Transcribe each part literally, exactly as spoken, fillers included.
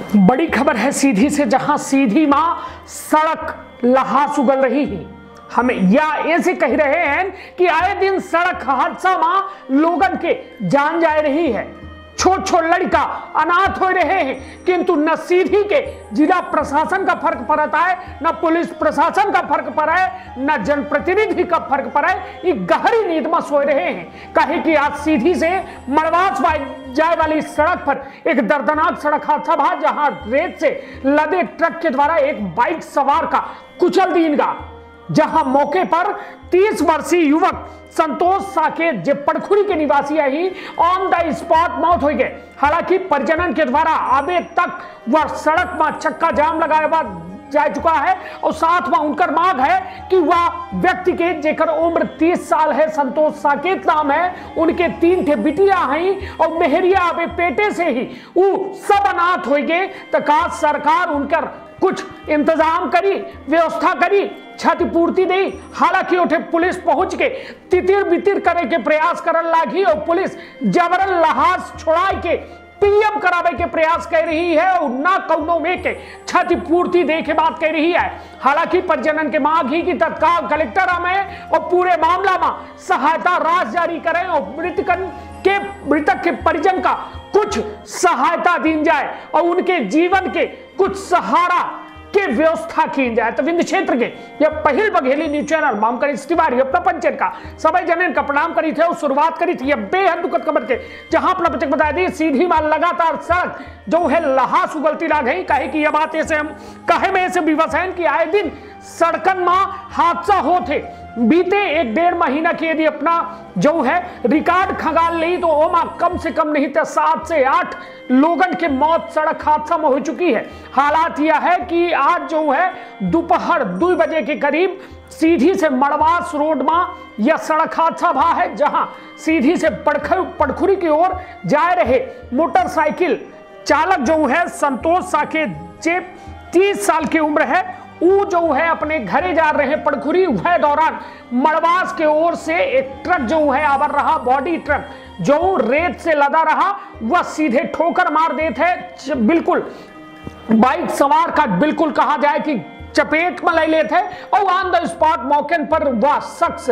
बड़ी खबर है सीधी से, जहां सीधी मां सड़क लहास उगल रही है। हमें या ऐसे कह रहे हैं कि आए दिन सड़क हादसा में लोगन के जान जा रही है, छोट छोट लड़का अनाथ हो रहे हैं, किंतु न सीधी के जिला प्रशासन का फर्क पड़ता है, न पुलिस प्रशासन का फर्क पड़ा है, न जनप्रतिनिधि का फर्क पड़ा है। ये गहरी नींद में सो रहे हैं। कहे कि आज सीधी से मड़वास जाए वाली सड़क पर एक दर्दनाक सड़क हादसा हुआ, जहां रेत से लदे ट्रक के द्वारा एक बाइक सवार का कुचल दीनगा, जहां मौके पर तीस वर्षीय युवक संतोष साकेत जे पड़खुरी के निवासी ही ऑन द स्पॉट मौत हो गए। हालांकि परिजनन के द्वारा अभी तक वह सड़क में चक्का जाम लगाया जा चुका है और साथ में उनकर मांग है कि वह व्यक्ति के जेकर उम्र तीस साल है, संतोष साकेत नाम है, उनके तीन थे बिटिया हैं और मेहरिया अबे पेटे से ही वो सब अनाथ हो गए। तो का सरकार उनकर कुछ इंतजाम करी, व्यवस्था करी, क्षतिपूर्ति दी। हालांकि उठे पुलिस पहुंच के तितिर बितिर करे के प्रयास करन लागी और पुलिस जबरन लहास छोड़ा के पीएम करावे के प्रयास कर रही है और ना कौनो में के क्षतिपूर्ति दे के बात कर रही है। हालांकि परिजनन के मांग ही कि तत्काल कलेक्टर हमें और पूरे मामला में सहायता राशि जारी करें और मृतकन के मृतक के परिजन का कुछ सहायता दी जाए और उनके जीवन के कुछ सहारा के व्यवस्था की जाए। तो विंध्य क्षेत्र के यह पहल बघेली न्यूज चैनल माम करी तिवारी अपना पंचन का सभी जन का प्रणाम करी थे और शुरुआत करी थी यह बेहद दुखद खबर के, जहां अपना बच्चे बता दी सीधी माल लगातार सड़क जो है लहास उगलती ला गई। कहे कि यह बात ऐसे हम कहे में ऐसे विवश है कि आए दिन सड़कन में हादसा होते। बीते एक डेढ़ महीना के यदि अपना जो है रिकॉर्ड खंगाल ली तो ओमा कम से कम नहीं तो सात से आठ लोगन के मौत सड़क हादसा में हो चुकी है। हालात यह है कि आज जो है दोपहर दो बजे के करीब सीधी से मड़वास रोड में यह सड़क हादसा हुआ है, जहां सीधी से पड़खुरी की ओर जा रहे मोटरसाइकिल चालक जो है संतोष साकेत जे तीस साल की उम्र है, वो जो है अपने घरे जा रहे हैं पड़खुरी, वह दौरान मड़वास के ओर से एक ट्रक जो है आवर रहा, बॉडी ट्रक जो रेत से लदा रहा, वह सीधे ठोकर मार देते। बिल्कुल बाइक सवार का बिल्कुल कहा जाए कि चपेट में ले लेते और ऑन द स्पॉट मौके पर वह शख्स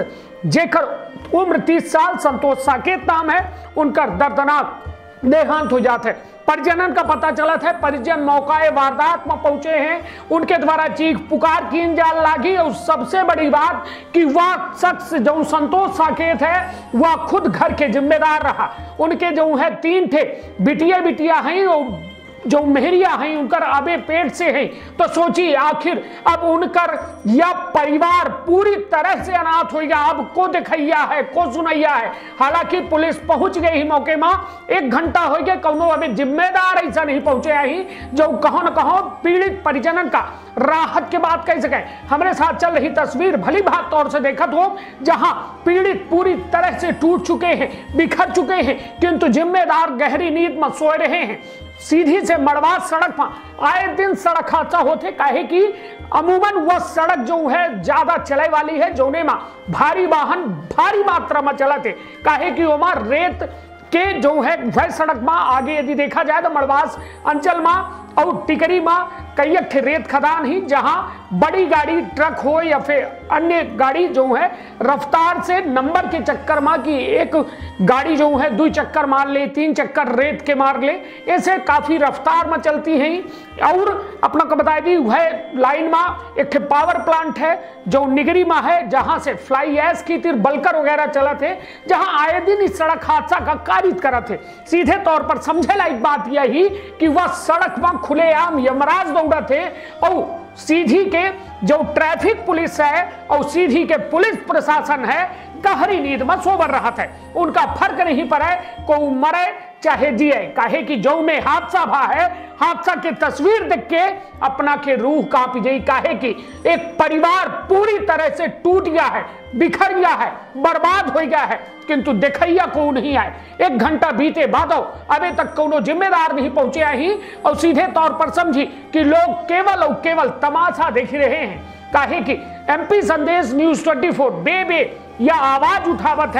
जेकर उम्र तीस साल संतोष साकेत नाम है, उनका दर्दनाक देहांत हो जाते। परिजनन का पता चला था, परिजन मौकाए वारदात में पहुंचे हैं, उनके द्वारा चीख पुकार की जान लागी और सबसे बड़ी बात कि वह शख्स जो संतोष साकेत है वह खुद घर के जिम्मेदार रहा। उनके जो है तीन थे बिटिया बिटिया हैं और जो मेहरिया हैं उनकर अबे पेट से हैं। तो सोचिए आखिर अब उनकर यह परिवार पूरी तरह से अनाथ हो गया, अब को दिखैया है, को सुनैया है। हालांकि पुलिस पहुंच गई ही मौके में, एक घंटा हो गया, कौनो अभी जिम्मेदार ऐसा नहीं पहुंचे ही जो कहो न कहो पीड़ित परिजनन का राहत के बात कह सके। हमारे साथ चल रही तस्वीर भली भात तौर से देखत हो, जहां पीड़ित पूरी तरह से टूट चुके हैं, बिखर चुके हैं, किंतु जिम्मेदार गहरी नींद में सोए रहे हैं। सीधी से मड़वास सड़क पर आए दिन सड़क हादसा होते। कहे कि अमूमन वह सड़क जो है ज्यादा चले वाली है, जोने में भारी वाहन भारी मात्रा में चलते। कहे कि ओमा रेत के जो है वह सड़क में आगे यदि देखा जाए तो मड़वास अंचल में और टिकरी में कई रेत खदान ही, जहां बड़ी गाड़ी ट्रक हो या फिर अन्य गाड़ी जो है रफ्तार से नंबर के चक्कर में कि एक गाड़ी जो है दो चक्कर मार ले, तीन चक्कर रेत के मार ले, ऐसे काफी रफ्तार में चलती हैं। और अपना को बता दी वह लाइन में एक पावर प्लांट है जो निगरी में है, जहां से फ्लाई ऐश की तिर बलकर वगैरह चला थे, जहां आए दिन इस सड़क हादसा का कारित करा थे। सीधे तौर पर समझे लायक बात यही कि वह सड़क में खुलेआम यमराज दौड़ा थे और सीधी के जो ट्रैफिक पुलिस है और सीधी के पुलिस प्रशासन है गहरी नींद में सोबर रहा था। उनका फर्क नहीं पड़ा को मरे चाहे जिए। कहे कि जो में हादसा भा है, हादसा की तस्वीर देख के अपना के रूह कांप गई। कहे कि एक परिवार पूरी तरह से टूट गया है, बिखर गया है, बर्बाद हो गया है, किंतु देखैया को नहीं आए। एक घंटा बीते बादो अभी तक कोनो जिम्मेदार नहीं पहुंचे ही और सीधे तौर पर समझी कि लोग केवल और केवल तमाशा देख रहे हैं। कहे कि एमपी संदेश न्यूज चौबीस बे बे यह आवाज उठावत है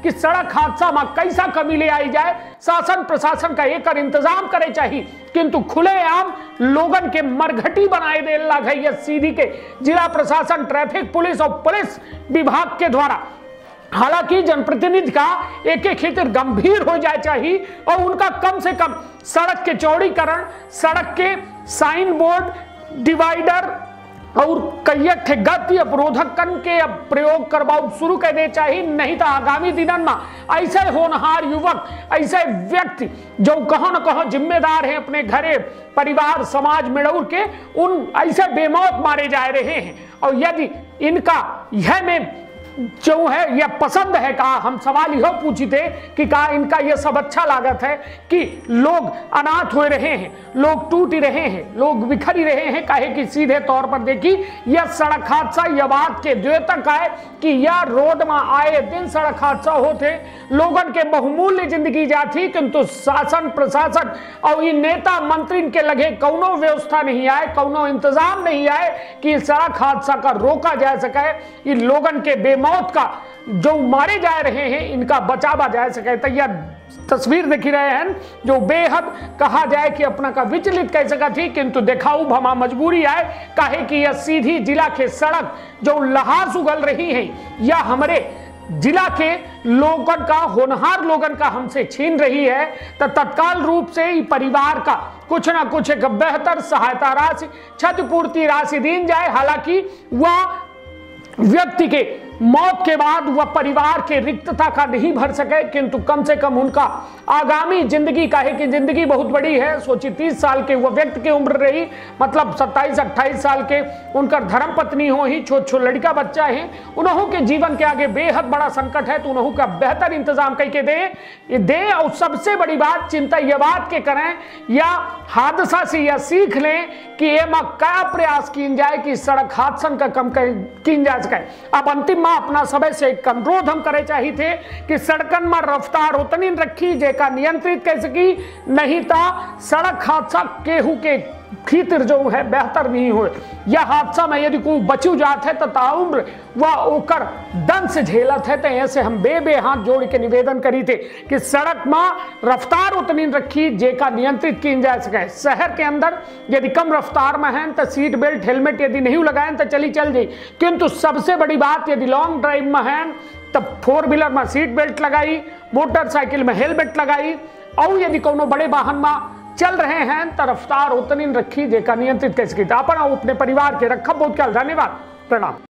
कि सड़क हादसा में कैसा कमी ले आई जाए, शासन प्रशासन का एक इंतजाम करे चाहिए, किंतु खुलेआम लोगन के मरघटी बनाए दे लगा है सीधी के जिला प्रशासन, ट्रैफिक पुलिस और पुलिस विभाग के द्वारा। हालांकि जनप्रतिनिधि का एक एक हित गंभीर हो जाए चाहिए और उनका कम से कम सड़क के चौड़ीकरण, सड़क के साइन बोर्ड, डिवाइडर और कई गति अवरोधक के प्रयोग करवाओ शुरू कर दे चाहिए। नहीं तो आगामी दिनों में ऐसे होनहार युवक, ऐसे व्यक्ति जो कहो न कहो जिम्मेदार हैं अपने घरे परिवार समाज मिड़ौर के, उन ऐसे बेमौत मारे जा रहे हैं। और यदि इनका यह में जो है यह पसंद है, कहा हम सवाल यह पूछी थे कि कहा इनका यह सब अच्छा लागत है कि लोग अनाथ हो रहे हैं, लोग टूट रहे हैं, लोग बिखर रहे हैं। कहे कि सीधे तौर पर देखी यह सड़क हादसा यह बात के द्योतक है कि यह रोड में आए दिन सड़क हादसा होते, लोगन के बहुमूल्य जिंदगी जाती, किंतु शासन प्रशासन और ये नेता मंत्री के लगे कौनो व्यवस्था नहीं आए, कौनो इंतजाम नहीं आए कि सड़क हादसा का रोका जा सके, ये लोगन के बेमौत का जो मारे जा रहे हैं इनका बचावा जा सके। तो यह तस्वीर देख रहे हैं जो बेहद कहा जाए कि अपना का विचलित कह सका थी, किंतु देखाऊ भमा मजबूरी आए। कहे कि यह सीधी जिला के सड़क जो लहास उगल रही है यह हमारे जिला के लोगन का, होनहार लोगन का हमसे छीन रही है। तो तत्काल रूप से ही परिवार का कुछ ना कुछ एक बेहतर सहायता राशि, क्षतिपूर्ति राशि दी जाए। हालांकि वह व्यक्ति के मौत के बाद वह परिवार के रिक्तता का नहीं भर सके, किंतु कम से कम उनका आगामी जिंदगी का है कि जिंदगी बहुत बड़ी है। सोची तीस साल के वह व्यक्ति की उम्र रही, मतलब सत्ताईस अट्ठाईस साल के उनका धर्म पत्नी हो ही, छोट छोट लड़का बच्चा है, उन्हों के जीवन के आगे बेहद बड़ा संकट है। तो उन्हों का बेहतर इंतजाम करके दे दे और सबसे बड़ी बात चिंता यह बात के करें या हादसा से यह सीख लें कि एमा क्या प्रयास की जाए कि सड़क हादसन का कम की जा सके। अब अंतिम अपना समय से एक अनुरोध हम करे चाहिए थे कि सड़कन में रफ्तार उतनी रखी जेका नियंत्रित कर सकी, नहीं तो सड़क हादसा केहू के खीतर जो है बेहतर नहीं हो। यह हादसा में यदि कोई बचू जात है तो ताउम्र वह ओकर दंश झेलत है। तो ऐसे हम बे बे हाथ जोड़ के निवेदन करी थे कि सड़क में रफ्तार उतनी रखी जेका नियंत्रित की जा सके। शहर के अंदर यदि कम रफ्तार में है तो सीट बेल्ट हेलमेट यदि नहीं लगाए तो चली चल जाए, किंतु सबसे बड़ी बात यदि लॉन्ग ड्राइव में है तब फोर व्हीलर में सीट बेल्ट लगाई, मोटरसाइकिल में हेलमेट लगाई, और यदि कोनो बड़े वाहन में चल रहे हैं तो रफ्तार उतनी रखी जेका नियंत्रित कर सकी। अपन अपने परिवार के रखा बहुत ख्याल। धन्यवाद, प्रणाम।